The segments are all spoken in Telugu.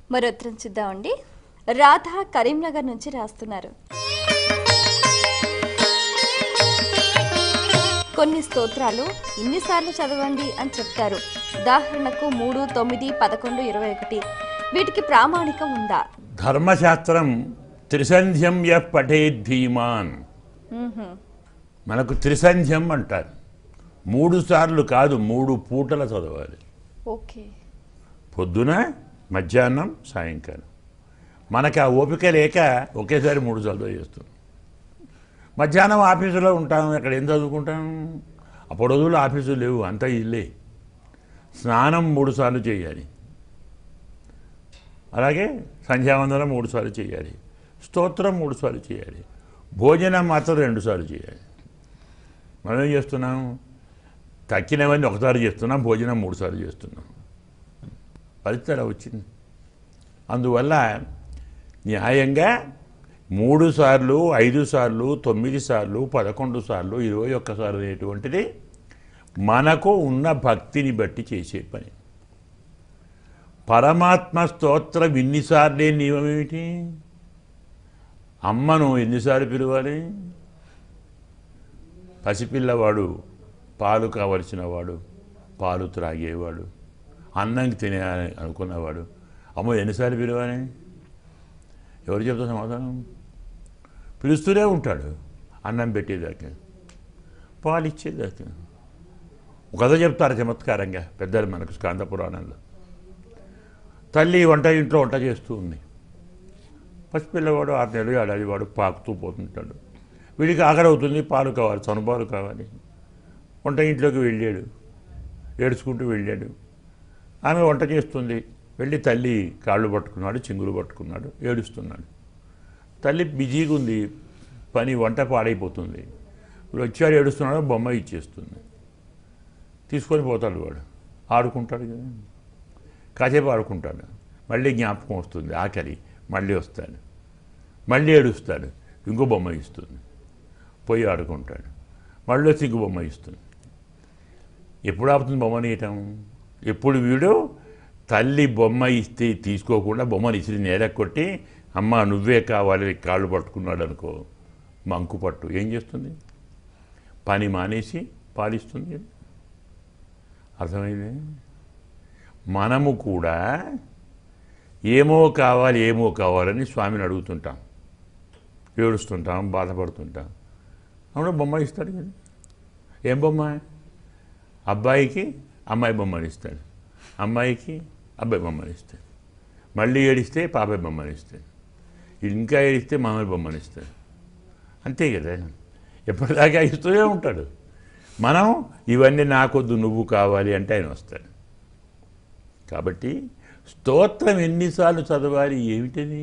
మరో ఉత్తరం చూద్దామండి. రాధ కరీంనగర్ నుంచి రాస్తున్నారు. కొన్ని స్తోత్రాలు ఇన్నిసార్లు చదవండి అని చెప్తారు. ఉదాహరణకు 3, 9, 11, 21. వీటికి ప్రామాణికం ఉందా? ధర్మశాస్త్రం త్రిసంధ్యం య పఠేత్ ధీమాన్. మనకు త్రిసంధ్యం అంటారు. 3 సార్లు కాదు, 3 పూటల చదవాలి. ఓకే. పొద్దున, మధ్యాహ్నం, సాయంకాలం. మనకు ఆ ఓపిక లేక ఒకేసారి 3 సార్లు చేస్తాం. మధ్యాహ్నం ఆఫీసులో ఉంటాం, అక్కడ ఏం చదువుకుంటాం? అప్పుడు రోజులు ఆఫీసులు లేవు, అంతా ఇల్లే. స్నానం 3 సార్లు చేయాలి, అలాగే సంధ్యావందనం 3 సార్లు చేయాలి, స్తోత్రం 3 సార్లు చేయాలి, భోజనం మాత్రం 2 సార్లు చేయాలి. మనం ఏం చేస్తున్నాం? తక్కినవన్నీ ఒకసారి చేస్తున్నాం, భోజనం 3 సార్లు చేస్తున్నాం. ఫలితం వచ్చింది. అందువల్ల న్యాయంగా 3 సార్లు, 5 సార్లు, 9 సార్లు, 11 సార్లు, 21 సార్లు అనేటువంటిది మనకు ఉన్న భక్తిని బట్టి చేసే పని. పరమాత్మ స్తోత్రం ఇన్నిసార్లే నియమం ఏమిటి? అమ్మను ఎన్నిసార్లు పిలవాలి? పసిపిల్లవాడు, పాలు కావలసిన వాడు, పాలు త్రాగేవాడు, అన్నం తినే అనుకున్నవాడు అమ్మ ఎన్నిసార్లు పిలవాలి? ఎవరు చెప్తా సమాధానం? పిలుస్తూనే ఉంటాడు, అన్నం పెట్టేదాకా, పాలు ఇచ్చేదాకా. ఒక కథ చెప్తారు చమత్కారంగా పెద్దలు మనకు స్కాంద పురాణంలో. తల్లి ఇంట్లో వంట చేస్తూ ఉంది. పసిపిల్లవాడు 6 నెలలు, ఏడాది వాడు పాకుతూ పోతుంటాడు. వీడికి ఆకలి అవుతుంది, పాలు కావాలి, చనుపాలు కావాలి. వంట ఇంట్లోకి వెళ్ళాడు, ఏడ్చుకుంటూ వెళ్ళాడు. ఆమె వంట చేస్తుంది. వెళ్ళి తల్లి కాళ్ళు పట్టుకున్నాడు, చెంగులు పట్టుకున్నాడు, ఏడుస్తున్నాడు. తల్లి బిజీగా ఉంది, పని, వంట పాడైపోతుంది. ఇప్పుడు వచ్చాడు, ఏడుస్తున్నాడు, బొమ్మ ఇచ్చేస్తుంది. తీసుకొని పోతాడు, వాడు ఆడుకుంటాడు కదా, కాసేపు ఆడుకుంటాడు. మళ్ళీ జ్ఞాపకం వస్తుంది, ఆకలి, మళ్ళీ వస్తాడు, మళ్ళీ ఏడుస్తాడు, ఇంకో బొమ్మ ఇస్తుంది, పోయి ఆడుకుంటాడు. మళ్ళీ వచ్చి ఇంకో బొమ్మ ఇస్తుంది. ఎప్పుడు ఆపుతుంది బొమ్మని ఇయటం? ఎప్పుడు వీడు తల్లి బొమ్మ ఇస్తే తీసుకోకుండా బొమ్మను ఇసిరి నేల కొట్టి, అమ్మ నువ్వే కావాలి కాళ్ళు పట్టుకున్నాడు అనుకో, మంకు పట్టు ఏం చేస్తుంది? పని మానేసి పాలిస్తుంది. అర్థమైంది? మనము కూడా ఏమో కావాలని స్వామిని అడుగుతుంటాం, ఏడుస్తుంటాం, బాధపడుతుంటాం. అప్పుడు బొమ్మ ఇస్తాడు కదా. ఏం బొమ్మ? అబ్బాయికి అమ్మాయి బొమ్మని ఇస్తాడు, అమ్మాయికి అబ్బాయి బొమ్మని ఇస్తాడు. మళ్ళీ ఏడిస్తే పాపాయి బొమ్మని ఇస్తాడు, ఇంకా ఏడిస్తే మామయ్య బొమ్మని ఇస్తాడు. అంతే కదా, ఎప్పటిదాకా ఇస్తూనే ఉంటాడు. మనం ఇవన్నీ నాకొద్దు నువ్వు కావాలి అంటే ఆయన వస్తాడు. కాబట్టి స్తోత్రం ఎన్నిసార్లు చదవాలి ఏమిటని?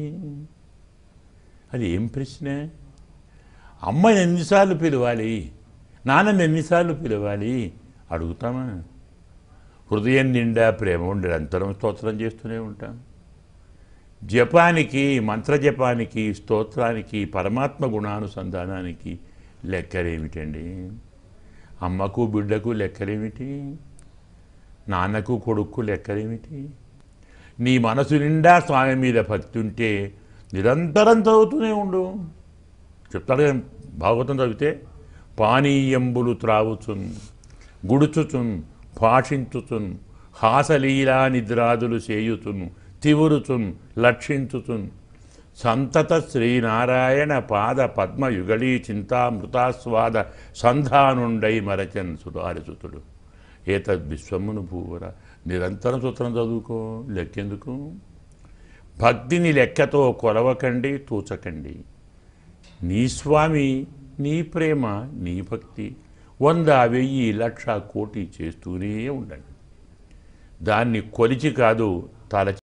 అది ఏం ప్రశ్న? అమ్మని ఎన్నిసార్లు పిలవాలి, నాన్నని ఎన్నిసార్లు పిలవాలి అడుగుతామా? హృదయం నిండా ప్రేమ ఉండి నిరంతరం స్తోత్రం చేస్తూనే ఉంటాం. జపానికి, మంత్రజపానికి, స్తోత్రానికి, పరమాత్మ గుణానుసంధానానికి లెక్కలేమిటండి? అమ్మకు బిడ్డకు లెక్కలేమిటి? నాన్నకు కొడుకు లెక్కలేమిటి? నీ మనసు నిండా స్వామి మీద భక్తి ఉంటే నిరంతరం చదువుతూనే ఉండు. చెప్తాడు భాగవతం చదివితే, పానీయంబులు త్రావుచున్, గుడుచుచున్, భాషించుచున్, హాసలీలా నిద్రాదులు చేయుచున్, తివురుచున్, లక్షించుచున్, సంతత శ్రీనారాయణ పాద పద్మ యుగళీ చింతామృతాస్వాద సంధానుండై మరచన్ సుధారిసుతుడు. ఏతద్ విశ్వమును భూవర. నిరంతరం సూత్రం చదువుకో, లెక్కెందుకు? భక్తిని లెక్కతో కొలవకండి, తూచకండి. నీ స్వామి, నీ ప్రేమ, నీ భక్తి 100, 1000, 1,00,000, కోటి చేస్తూనే ఉండండి. దాన్ని కొలిచి కాదు, తలచి